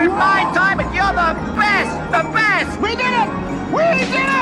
in my time, and you're the best! The best! We did it! We did it!